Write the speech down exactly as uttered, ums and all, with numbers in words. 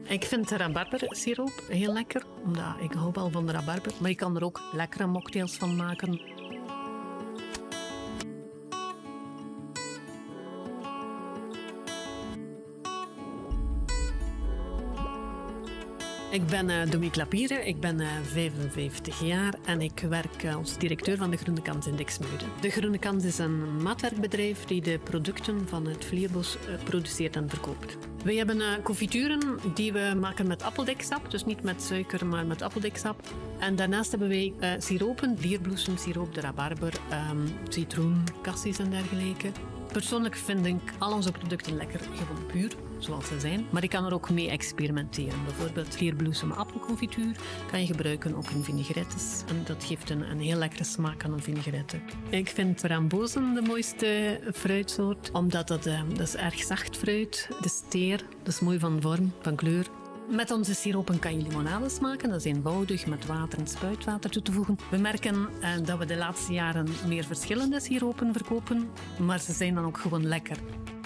Ik vind de rabarbersiroop heel lekker, omdat ik hou wel van de rabarber. Maar je kan er ook lekkere mocktails van maken. Ik ben uh, Dominique Lapire, ik ben uh, vijfenvijftig jaar en ik werk uh, als directeur van de Groene Kans in Dixmude. De Groene Kans is een maatwerkbedrijf die de producten van het vleerbos uh, produceert en verkoopt. We hebben uh, confituren die we maken met appeldeksap, dus niet met suiker, maar met appeldeksap. En daarnaast hebben wij uh, siropen, vierbloesemsiroop, de rabarber, um, citroen, cassis en dergelijke. Persoonlijk vind ik al onze producten lekker, gewoon puur, zoals ze zijn. Maar ik kan er ook mee experimenteren. Bijvoorbeeld vierbloesem appelconfituur kan je gebruiken ook in vinaigrettes. En dat geeft een, een heel lekkere smaak aan een vinaigrette. Ik vind frambozen de mooiste fruitsoort, omdat dat, uh, dat is erg zacht fruit. De steer, dat is mooi van vorm, van kleur. Met onze siropen kan je limonades maken. Dat is eenvoudig met water en spuitwater toe te voegen. We merken eh, dat we de laatste jaren meer verschillende siropen verkopen, maar ze zijn dan ook gewoon lekker.